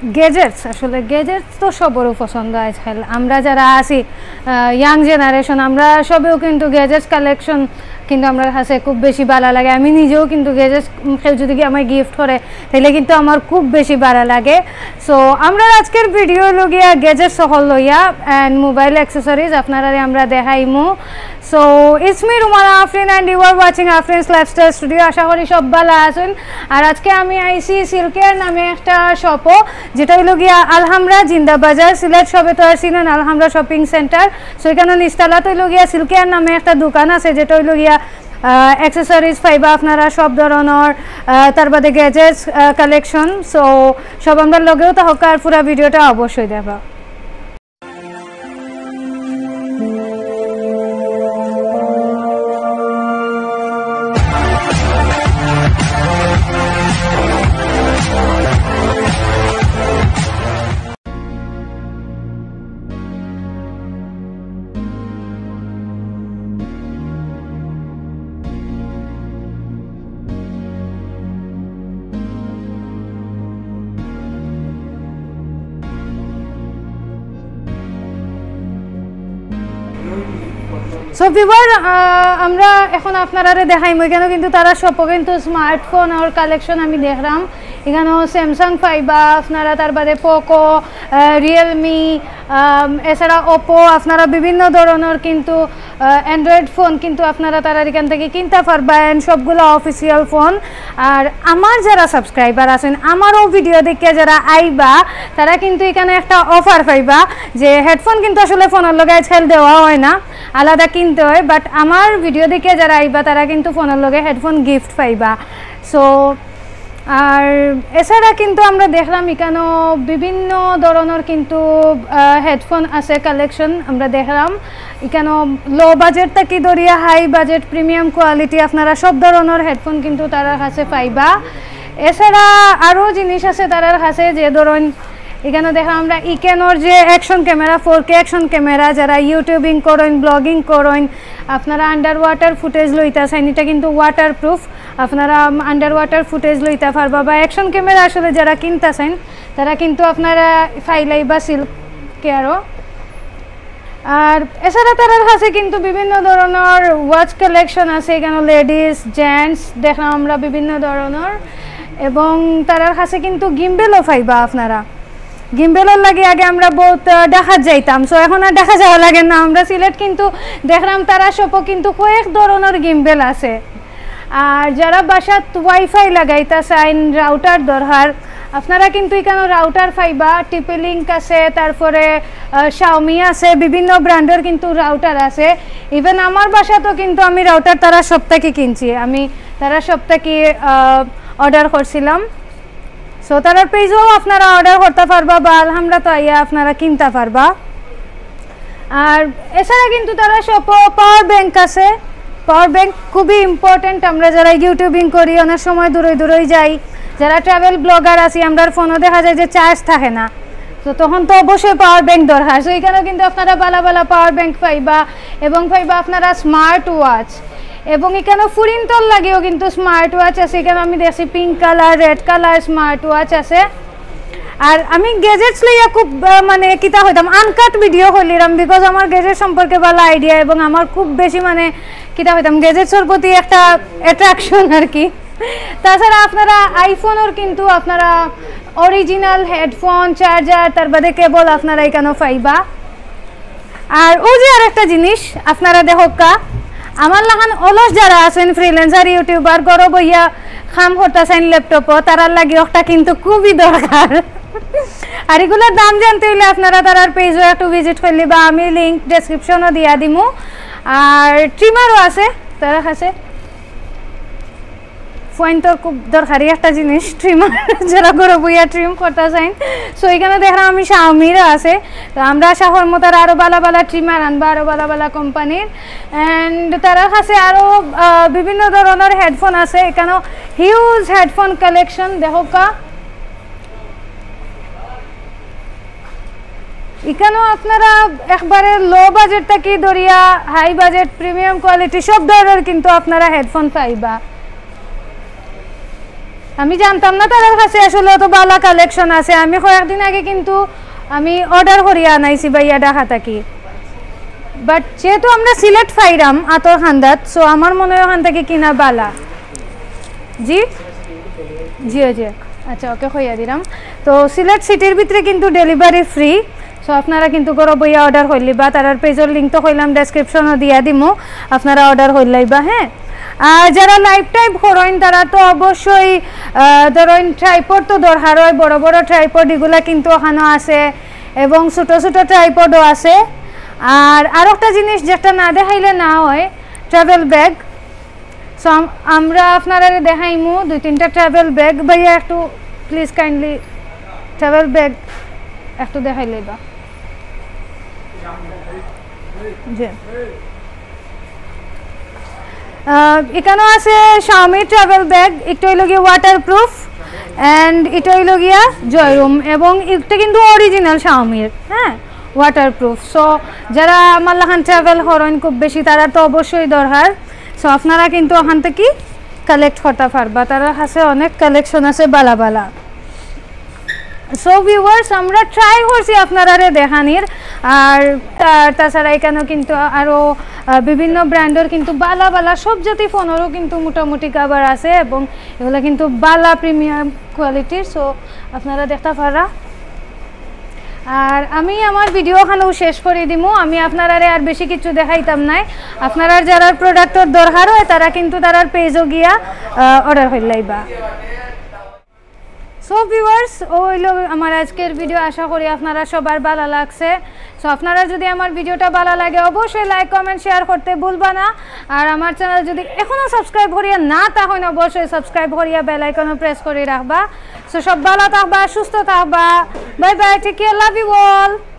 Gadgets আসলে gadgets তো সবারও পছন্দ আজকাল আমরা যারা আছি ইয়াং জেনারেশন আমরা সবেও কিন্তু গ্যাজেটস কালেকশন কিন্তু আমার কাছে খুব বেশি ভালো লাগে আমি নিজেও কিন্তু গ্যাজেটস কেউ যদি আমায় গিফট করে তাহলে কিন্তু আমার খুব বেশি ভালো লাগে সো আমরা আজকের ভিডিও লগিয়া গ্যাজেটস সকল লইয়া অ্যান্ড মোবাইল অ্যাক্সেসরিজ আপনারা আমরা দেখাইমু so it's me Rumana Afrin and you are watching Afrin's lifestyle studio আশা করি সব ভালো আছেন আর আজকে আমি আইসি সিল্কের নামে একটা শপও যেটা হইল গিয়া আলহামরা জিন্দাবাজার সিলেট শপে তো আসছিলেন আলহামরা শপিং সেন্টার সো এখানে নিস্তালাত হইল গিয়া সিল্কের নামে একটা দোকান আছে যেটা হইল গিয়া অ্যাক্সেসরিজ পাইবা আপনারা সব ধরনের তার বাদে গ্যাজেটস কালেকশন সো সব আমরা লগেও তো হকার পুরো ভিডিওটা অবশ্যই দেখবা সো ভিউয়ার আমরা এখন আপনারা দেখাইম এখানে কিন্তু তারা সব কিন্তু স্মার্টফোন আর কালেকশন আমি দেখলাম এখানেও স্যামসাং পাইবা আপনারা তার বাদে পোকো রিয়েলমি এছাড়া ওপো আপনারা বিভিন্ন ধরনের কিন্তু অ্যান্ড্রয়েড ফোন কিন্তু আপনারা তারা এখান থেকে কিনতে পারবেন সবগুলো অফিসিয়াল ফোন আর আমার যারা সাবস্ক্রাইবার আছেন আমারও ভিডিও দেখে যারা আইবা তারা কিন্তু এখানে একটা অফার পাইবা যে হেডফোন কিন্তু আসলে ফোনের লগে আজকাল দেওয়া হয় না আলাদা কিনতে হয় বাট আমার ভিডিও দেখে যারা আইবা তারা কিন্তু ফোনের লগে হেডফোন গিফট পাইবা সো আর এছাড়া কিন্তু আমরা দেখলাম এখানেও বিভিন্ন ধরনের কিন্তু হেডফোন আছে কালেকশন আমরা দেখলাম এখানেও লো বাজেট থেকে ধরিয়া হাই বাজেট প্রিমিয়াম কোয়ালিটি আপনারা সব ধরনের হেডফোন কিন্তু তার কাছে পাইবা এছাড়া আরও জিনিস আছে তার কাছে যে ধরুন এখানে দেখা আমরা ইকেনোর যে action camera 4K action camera যারা ইউটিউবিং করেন ব্লগিং করেন আপনারা আন্ডার ওয়াটার ফুটেজ লইতেছেন এটা কিন্তু ওয়াটারপ্রুফ আপনারা আন্ডার ওয়াটার ফুটেজ লইতে পারবা বা অ্যাকশন ক্যামেরা আসলে যারা কিনতেছেন তারা কিন্তু আপনারা ফাইলাই বা সিল্কেয়ারও আর এছাড়া তার কাছে কিন্তু বিভিন্ন ধরনের ওয়াচ কালেকশন আছে এখানে লেডিস জেন্টস দেখলাম আমরা বিভিন্ন ধরনের এবং তার কাছে কিন্তু গিম্বেলও পাইবা আপনারা গিম্বেলের লাগে আগে আমরা বহুত দেখা যাইতাম সো এখন আর দেখা যাওয়া লাগে না আমরা সিলেট কিন্তু দেখলাম তারা সবও কিন্তু কয়েক ধরনের গিম্বেল আছে আর যারা বাসাত ওয়াইফাই লাগাইতা চাইন রাউটার দরকার আপনারা কিন্তু এখানে রাউটার পাইবা টিপি লিঙ্ক আছে তারপরে শাওমি আছে বিভিন্ন ব্র্যান্ডের কিন্তু রাউটার আছে ইভেন আমার বাসাতেও কিন্তু আমি রাউটার তারা সপ্তাহে কিনছি আমি তারা সপ্তাহে অর্ডার করছিলাম সো তার পেজেও আপনারা অর্ডার করতে পারবা বা আলহামরা তো আইয়া আপনারা কিনতে পারবা আর এছাড়া কিন্তু তারা সব পাওয়ার ব্যাংক আছে পাওয়ার ব্যাংক খুবই ইম্পর্টেন্ট আমরা যারা ইউটিউবিং করি অনেক সময় দূরে যাই যারা ট্রাভেল ব্লগার আছি আমরা ফোনও দেখা যায় যে চার্জ থাকে না তো তখন তো অবশ্যই পাওয়ার ব্যাংক দরকার সো এখানেও কিন্তু আপনারা বালা পাওয়ার ব্যাংক পাইবা এবং পাইবা আপনারা স্মার্ট ওয়াচ এবং এখানে ফুরিনতল লাগেও কিন্তু স্মার্ট ওয়াচ আছে এখানে আমি দেখছি pink colour red colour smart watch আছে আর আমি গ্যাজেটস লইয়া খুব মানে কিতা হইতাম আনকাট ভিডিও করলিলাম বিকজ আমার গ্যাজেট সম্পর্কে ভালো আইডিয়া এবং আমার খুব বেশি মানে কিতা হইতাম গ্যাজেটসের প্রতি একটা অ্যাট্রাকশন আর কি তাছাড়া আপনারা আইফোনের কিন্তু আপনারা অরিজিনাল হেডফোন চার্জার তার বাদে কেবল আপনারা এখানে পাইবা আর ও যে আরেকটা জিনিস আপনারা দেখোকা আমার লাগান অলস যারা আছেন ফ্রিল্যান্সার ইউটিউবার গরো বইয়া কাম করতেছেন ল্যাপটপও তারার লাগে একটা কিন্তু খুবই দরকার আর এগুলোর দাম জানতে হইলে আপনারা তারার পেজও একটু ভিজিট করলে বা আমি লিঙ্ক ডেসক্রিপশনও দিয়া দিমু আর ট্রিমারও আছে তার কাছে পয়েন্টর খুব দরকারি একটা জিনিস ট্রিমার যারা গরো বইয়া ট্রিম করতে চান সো এখানে দেখলাম আমি শাওমির আছে তো আমরা আশা করবো তারা আরও বালা ট্রিমার আনবা আরও বালা কোম্পানির অ্যান্ড তারা কাছে আরও বিভিন্ন ধরনের হেডফোন আছে এখানেও হিউজ হেডফোন কালেকশন দেখোকা এখানেও আপনারা একবারে লো বাজেট থেকে ধরিয়া হাই বাজেট প্রিমিয়াম কোয়ালিটি সব ধরনের কিন্তু আপনারা হেডফোন পাইবা আমি জানতাম না তাদের কাছে আসলে অত ভালো কালেকশন আছে। আমি কয়েকদিন আগে কিন্তু আমি অর্ডার করিয়া আনাইছি ভাইয়া ঢাকা থাকি, বাট যেহেতু আমরা সিলেট ফাইরাম আতর খান্দাত, সো আমার মনে হয় ওখান থেকে কিনা বালা। জি জি জি আচ্ছা ওকে কইয়া দিলাম। তো সিলেট সিটির ভিতরে কিন্তু ডেলিভারি ফ্রি, সো আপনারা কিন্তু গরো বইয়া অর্ডার হইলিবা। তার পেজের লিঙ্ক তো কইলাম ডেসক্রিপশনও দিয়া দিমু, আপনারা অর্ডার হইলাইবা। হ্যাঁ, আর যারা লাইভ টাইপ করেন তারা তো অবশ্যই ধরেন ট্রাইপড তো দরকার হয়, বড় বড় ট্রাইপড এগুলা কিন্তু ওখানেও আছে এবং ছোট ছোট ট্রাইপডও আছে। আর আরেকটা জিনিস যেটা না দেখাইলে না হয়, ট্রাভেল ব্যাগ। সো আমরা আপনারা দেখাইমু 2-3টা ট্রাভেল ব্যাগ। ভাইয়া একটু প্লিজ কাইন্ডলি ট্রাভেল ব্যাগ একটু দেখাইলেবা। জি এখানেও আছে শাওমি ট্রাভেল ব্যাগ, এটা হইল গিয়ে ওয়াটারপ্রুফ অ্যান্ড এটা হইল গিয়া জয়রুম, এবং এটা কিন্তু অরিজিনাল শাওমির। হ্যাঁ, ওয়াটারপ্রুফ। সো যারা আমার লাখান ট্রাভেল করেন খুব বেশি, তারা তো অবশ্যই দরকার। সো আপনারা কিন্তু ওখান থেকে কালেক্ট করতে পারবা, তার কাছে অনেক কালেকশন আছে বালা বালা। সো ভিউয়ার্স আমরা ট্রাই করছি আপনারা দেখানির। আর তাছাড়া এখানেও কিন্তু আরও বিভিন্ন ব্র্যান্ডের কিন্তু বালা বালা সব জাতি ফোনেরও কিন্তু মোটামুটি কাভার আছে, এবং এগুলো কিন্তু বালা প্রিমিয়াম কোয়ালিটির। সো আপনারা দেখতে পারা। আর আমি আমার ভিডিও ওখানেও শেষ করে দিমু। আমি আপনারা আর বেশি কিছু দেখাইতাম নাই। আপনারা যারা প্রোডাক্টের দরকার হয় তারা কিন্তু তার পেজও গিয়া অর্ডার হইলাইবা। সো ভিউয়ার্স ও হইল আমার আজকের ভিডিও। আশা করি আপনারা সবার ভালো লাগছে। সো আপনারা যদি আমার ভিডিওটা ভালো লাগে অবশ্যই লাইক কমেন্ট শেয়ার করতে ভুলবা না। আর আমার চ্যানেল যদি এখনও সাবস্ক্রাইব করিয়া না তখন অবশ্যই সাবস্ক্রাইব করিয়া বেল আইকনও প্রেস করে রাখবা। সো সব ভালো থাকবা, সুস্থ থাকবা। Bye bye, take care, love you all.